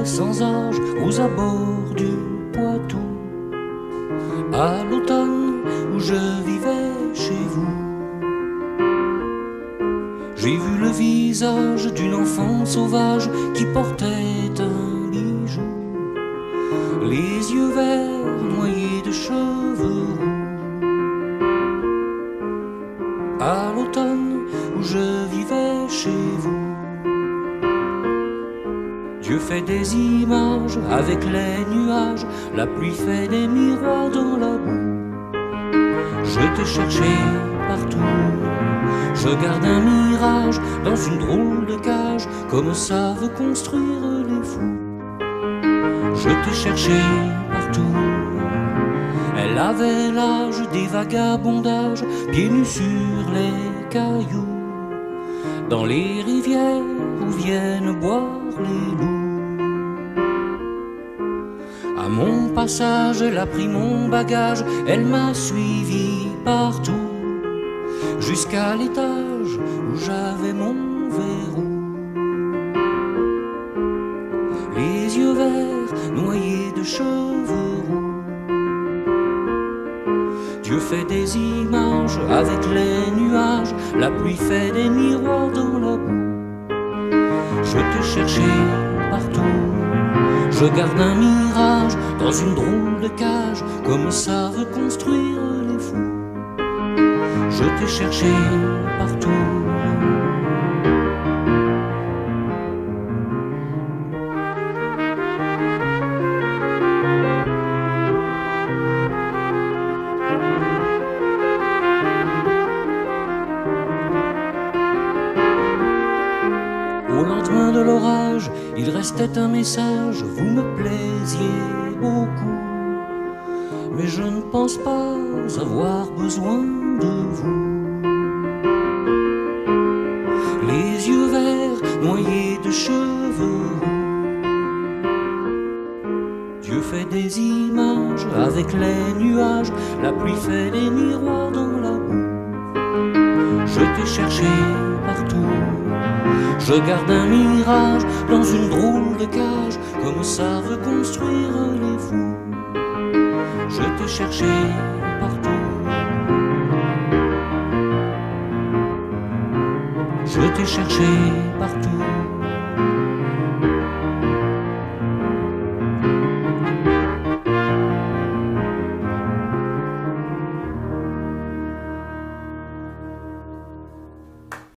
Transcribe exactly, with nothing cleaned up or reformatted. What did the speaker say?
sans âge aux abords du Poitou. À l'automne où je vivais chez vous, j'ai vu le visage d'une enfant sauvage qui portait un bijou, les yeux verts noyés de cheveux roux. À l'automne où je vivais chez vous, Dieu fait des images avec les nuages, la pluie fait des miroirs dans la boue. Je te cherchais partout, je garde un mirage dans une drôle de cage, comme savent construire les fous. Je te cherchais partout, elle avait l'âge des vagabondages, pieds nus sur les cailloux, dans les rivières où viennent boire les loups. À mon passage, elle a pris mon bagage, elle m'a suivi partout, jusqu'à l'étage où j'avais mon verrou. Les yeux verts noyés de cheveux roux. Dieu fait des images avec les nuages, la pluie fait des miroirs dans la boue. Je te cherchais partout, je garde un mirage dans une drôle de cage, comme savent construire les fous. Je te cherchais partout. Au lendemain de l'orage, il restait un message: vous me plaisiez beaucoup, mais je ne pense pas avoir besoin de vous. Les yeux verts noyés de cheveux roux. Dieu fait des images avec les nuages, la pluie fait des miroirs dans la boue. Je te cherchais partout, je garde un mirage dans une drôle de cage, comme savent construire les fous. Je te cherchais partout, je te cherchais